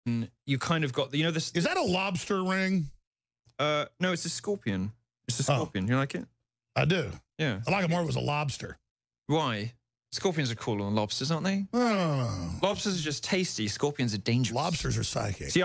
you kind of got the, you know, this. Is that a lobster ring? No, it's a scorpion. It's a scorpion. You like it? I do. Yeah. I like it more if it was a lobster. Why? Scorpions are cooler than lobsters, aren't they? Oh. Lobsters are just tasty. Scorpions are dangerous. Lobsters are psychic. See,